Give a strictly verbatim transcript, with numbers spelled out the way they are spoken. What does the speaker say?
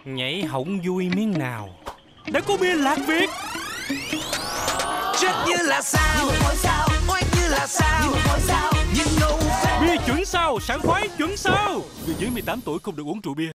Nhảy hổng vui miếng nào. Đã có bia Lạc Việt. Chết như là sao, oai như là sao, nhưng ngầu phết. Bia chuẩn sao, sảng khoái chuẩn sao. Người dưới mười tám tuổi không được uống rượu bia.